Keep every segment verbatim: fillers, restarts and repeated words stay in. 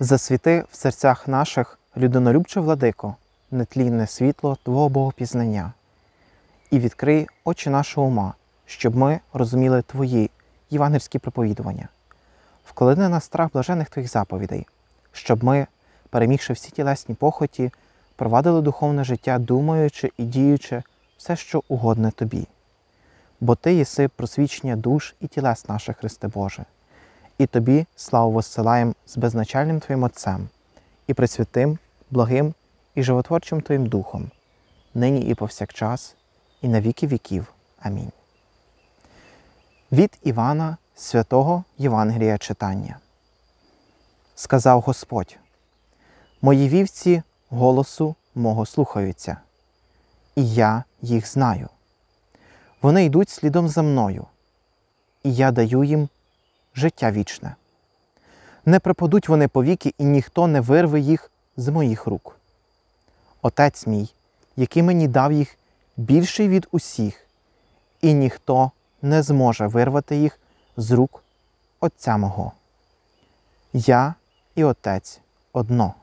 Засвіти в серцях наших, людинолюбче владико, нетлінне світло Твого Богопізнання. І відкрий очі нашого ума, щоб ми розуміли Твої євангельські проповідування. Вклади на страх блажених Твоїх заповідей, щоб ми, перемігши всі тілесні похоті, провадили духовне життя, думаючи і діючи все, що угодне Тобі. Бо Ти єси просвічення душ і тілес наших, Христе Боже. І Тобі славу воссилаєм з безначальним Твоїм Отцем, і пресвятим, благим і животворчим Твоїм Духом, нині і повсякчас, і на віки віків. Амінь. Від Івана, святого Євангелія читання. Сказав Господь: «Мої вівці голосу мого слухаються, і я їх знаю. Вони йдуть слідом за мною, і я даю їм життя вічне. Не пропадуть вони повіки, і ніхто не вирве їх з моїх рук. Отець мій, який мені дав їх, більший від усіх, і ніхто не зможе вирвати їх з рук Отця мого. Я і Отець одно».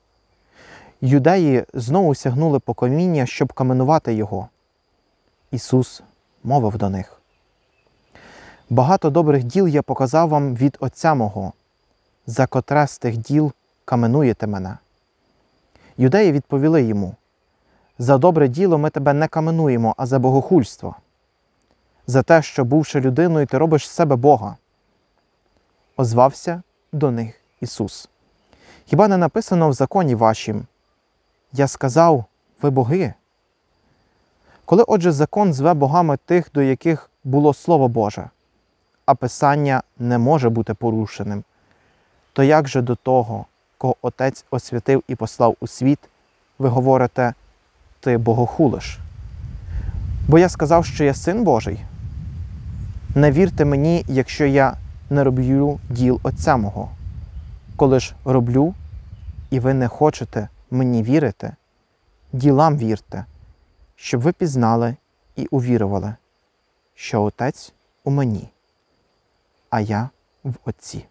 Юдеї знову сягнули по каміння, щоб каменувати його. Ісус мовив до них: «Багато добрих діл я показав вам від Отця мого, за котре з тих діл каменуєте мене». Юдеї відповіли йому: «За добре діло ми тебе не каменуємо, а за богохульство. За те, що, бувши людиною, ти робиш з себе Бога». Озвався до них Ісус: «Хіба не написано в законі вашім: я сказав, ви боги? Коли, отже, закон зве богами тих, до яких було Слово Боже, а Писання не може бути порушеним, то як же до того, кого Отець освятив і послав у світ, ви говорите: ти богохулиш? Бо я сказав, що я Син Божий? Не вірте мені, якщо я не роблю діл Отця мого. Коли ж роблю, і ви не хочете мені вірити, ділам вірте, щоб ви пізнали і увірували, що Отець у мені, а я в Отці».